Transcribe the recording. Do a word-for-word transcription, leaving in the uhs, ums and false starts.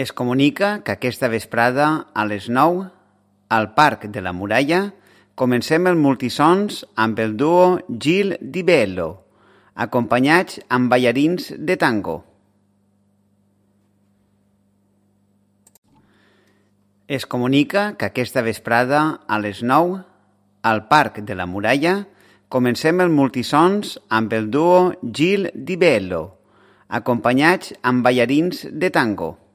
Es comunica que aquesta vesprada, a les nou, al Parc de la Muralla, comencem el multisons amb el duo Gil Di Bello, acompanyats amb ballarins de tango. Es comunica que aquesta vesprada, a les nou, al Parc de la Muralla, comencem el multisons amb el duo Gil Di Bello, acompanyats amb ballarins de tango.